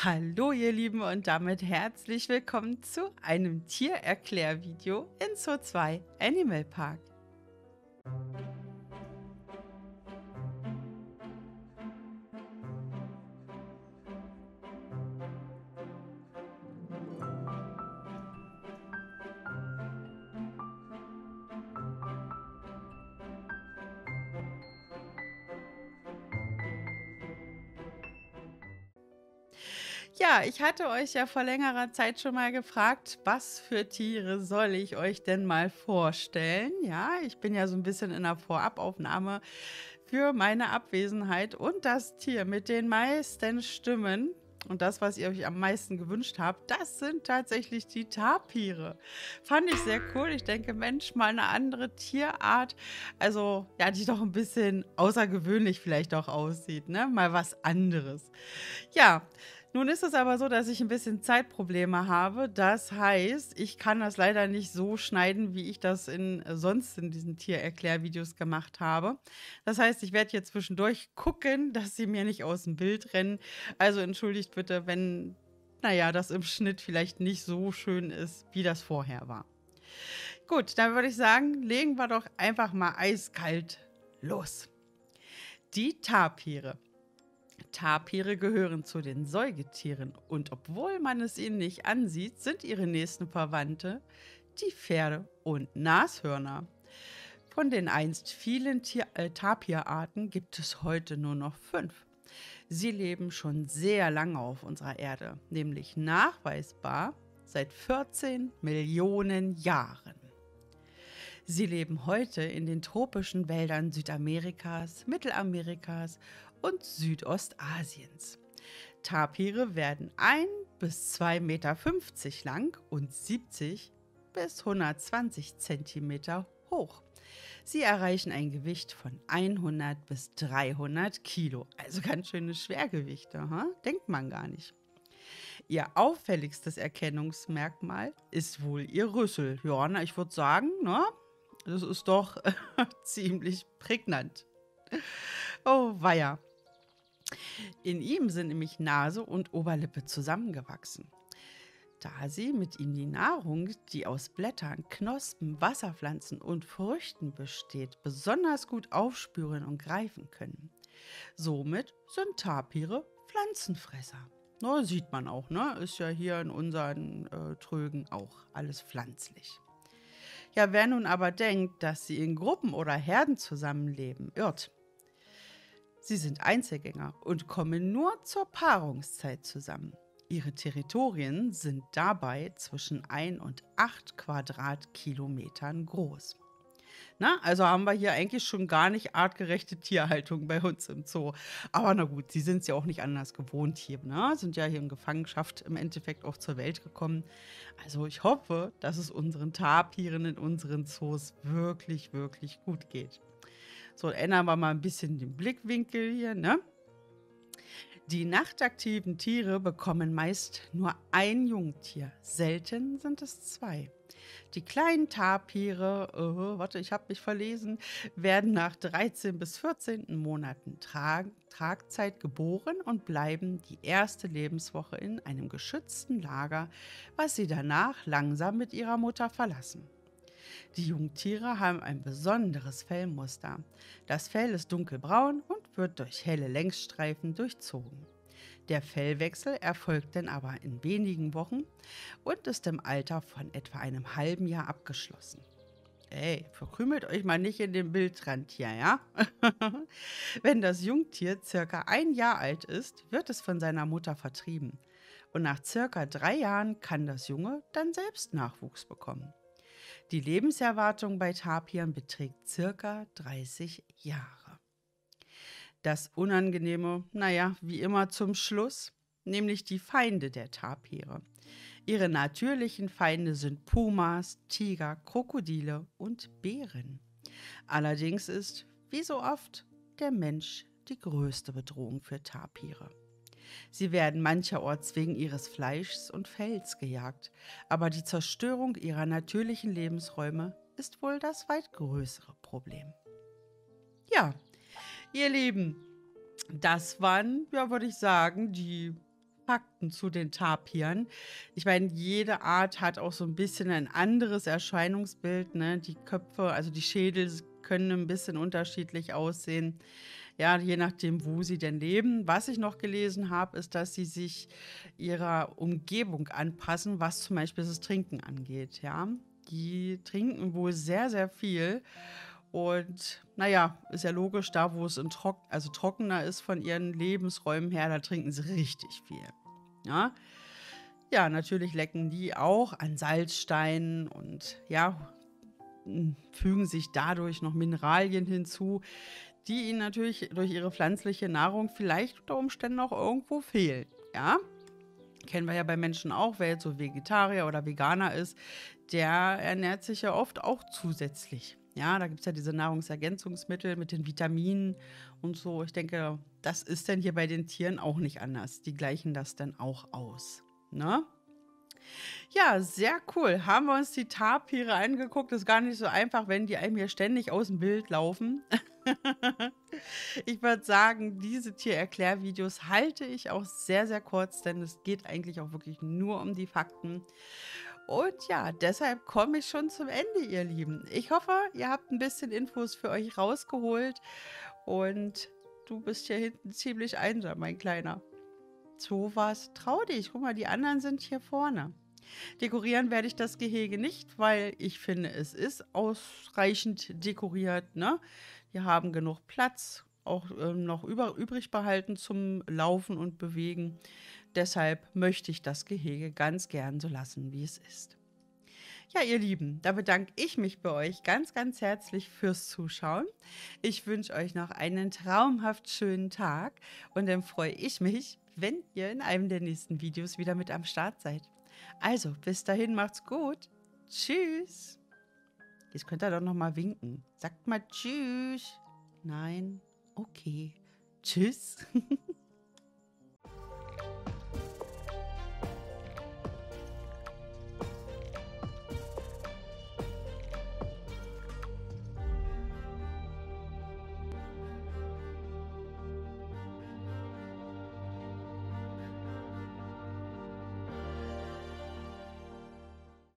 Hallo ihr Lieben und damit herzlich willkommen zu einem Tiererklärvideo in Zoo 2 Animal Park. Ja, ich hatte euch ja vor längerer Zeit schon mal gefragt, was für Tiere soll ich euch denn mal vorstellen? Ja, ich bin ja so ein bisschen in der Vorabaufnahme für meine Abwesenheit und das Tier mit den meisten Stimmen und das, was ihr euch am meisten gewünscht habt, das sind tatsächlich die Tapire. Fand ich sehr cool. Ich denke, Mensch, mal eine andere Tierart, also ja, die doch ein bisschen außergewöhnlich vielleicht auch aussieht, ne? Mal was anderes. Ja, nun ist es aber so, dass ich ein bisschen Zeitprobleme habe. Das heißt, ich kann das leider nicht so schneiden, wie ich das sonst in diesen Tiererklärvideos gemacht habe. Das heißt, ich werde hier zwischendurch gucken, dass sie mir nicht aus dem Bild rennen. Also entschuldigt bitte, wenn, naja, das im Schnitt vielleicht nicht so schön ist, wie das vorher war. Gut, dann würde ich sagen, legen wir doch einfach mal eiskalt los. Die Tapire. Tapire gehören zu den Säugetieren und obwohl man es ihnen nicht ansieht, sind ihre nächsten Verwandte die Pferde und Nashörner. Von den einst vielen Tapirarten gibt es heute nur noch 5. Sie leben schon sehr lange auf unserer Erde, nämlich nachweisbar seit 14 Millionen Jahren. Sie leben heute in den tropischen Wäldern Südamerikas, Mittelamerikas und Südostasiens. Tapire werden 1 bis 2,50 Meter lang und 70 bis 120 Zentimeter hoch. Sie erreichen ein Gewicht von 100 bis 300 Kilo, also ganz schöne Schwergewichte, denkt man gar nicht. Ihr auffälligstes Erkennungsmerkmal ist wohl ihr Rüssel. Ja, na, ich würde sagen, ne, das ist doch ziemlich prägnant. Oh, weia. In ihm sind nämlich Nase und Oberlippe zusammengewachsen. Da sie mit ihm die Nahrung, die aus Blättern, Knospen, Wasserpflanzen und Früchten besteht, besonders gut aufspüren und greifen können. Somit sind Tapire Pflanzenfresser. Na, sieht man auch, ne? Ist ja hier in unseren Trögen auch alles pflanzlich. Ja, wer nun aber denkt, dass sie in Gruppen oder Herden zusammenleben, irrt. Sie sind Einzelgänger und kommen nur zur Paarungszeit zusammen. Ihre Territorien sind dabei zwischen 1 und 8 Quadratkilometern groß. Na, also haben wir hier eigentlich schon gar nicht artgerechte Tierhaltung bei uns im Zoo. Aber na gut, sie sind es ja auch nicht anders gewohnt hier, ne? Sind ja hier in Gefangenschaft im Endeffekt auch zur Welt gekommen. Also ich hoffe, dass es unseren Tapiren in unseren Zoos wirklich, wirklich gut geht. So, ändern wir mal ein bisschen den Blickwinkel hier, ne? Die nachtaktiven Tiere bekommen meist nur ein Jungtier, selten sind es 2. Die kleinen Tapire, warte, ich habe mich verlesen, werden nach 13 bis 14. Monaten Tragzeit geboren und bleiben die erste Lebenswoche in einem geschützten Lager, was sie danach langsam mit ihrer Mutter verlassen. Die Jungtiere haben ein besonderes Fellmuster. Das Fell ist dunkelbraun und wird durch helle Längsstreifen durchzogen. Der Fellwechsel erfolgt dann aber in wenigen Wochen und ist im Alter von etwa einem halben Jahr abgeschlossen. Ey, verkrümelt euch mal nicht in den Bildrand hier, ja? Wenn das Jungtier circa 1 Jahr alt ist, wird es von seiner Mutter vertrieben. Und nach circa 3 Jahren kann das Junge dann selbst Nachwuchs bekommen. Die Lebenserwartung bei Tapiren beträgt circa 30 Jahre. Das Unangenehme, naja, wie immer zum Schluss, nämlich die Feinde der Tapire. Ihre natürlichen Feinde sind Pumas, Tiger, Krokodile und Bären. Allerdings ist, wie so oft, der Mensch die größte Bedrohung für Tapire. Sie werden mancherorts wegen ihres Fleischs und Fells gejagt, aber die Zerstörung ihrer natürlichen Lebensräume ist wohl das weit größere Problem. Ja, ihr Lieben, das waren, ja, würde ich sagen, die Fakten zu den Tapiren. Ich meine, jede Art hat auch so ein bisschen ein anderes Erscheinungsbild, ne? Die Köpfe, also die Schädel können ein bisschen unterschiedlich aussehen, ja, je nachdem, wo sie denn leben. Was ich noch gelesen habe, ist, dass sie sich ihrer Umgebung anpassen, was zum Beispiel das Trinken angeht, ja. Die trinken wohl sehr, sehr viel und naja, ist ja logisch, da wo es also trockener ist von ihren Lebensräumen her, da trinken sie richtig viel. Ja, ja, natürlich lecken die auch an Salzsteinen und ja, fügen sich dadurch noch Mineralien hinzu, die ihnen natürlich durch ihre pflanzliche Nahrung vielleicht unter Umständen auch irgendwo fehlen. Ja, kennen wir ja bei Menschen auch, wer jetzt so Vegetarier oder Veganer ist, der ernährt sich ja oft auch zusätzlich. Ja, da gibt es ja diese Nahrungsergänzungsmittel mit den Vitaminen und so. Ich denke, das ist denn hier bei den Tieren auch nicht anders. Die gleichen das dann auch aus. Ne? Ja, sehr cool. Haben wir uns die Tapire angeguckt. Ist gar nicht so einfach, wenn die einem hier ständig aus dem Bild laufen. Ich würde sagen, diese Tiererklärvideos halte ich auch sehr, sehr kurz, denn es geht eigentlich auch wirklich nur um die Fakten. Und ja, deshalb komme ich schon zum Ende, ihr Lieben. Ich hoffe, ihr habt ein bisschen Infos für euch rausgeholt und du bist hier hinten ziemlich einsam, mein Kleiner. So was, trau dich. Guck mal, die anderen sind hier vorne. Dekorieren werde ich das Gehege nicht, weil ich finde, es ist ausreichend dekoriert. Ne? Wir haben genug Platz, auch noch übrig behalten zum Laufen und Bewegen. Deshalb möchte ich das Gehege ganz gern so lassen, wie es ist. Ja, ihr Lieben, da bedanke ich mich bei euch ganz, ganz herzlich fürs Zuschauen. Ich wünsche euch noch einen traumhaft schönen Tag und dann freue ich mich, wenn ihr in einem der nächsten Videos wieder mit am Start seid. Also, bis dahin macht's gut. Tschüss. Jetzt könnt ihr doch noch mal winken. Sagt mal Tschüss. Nein. Okay. Tschüss.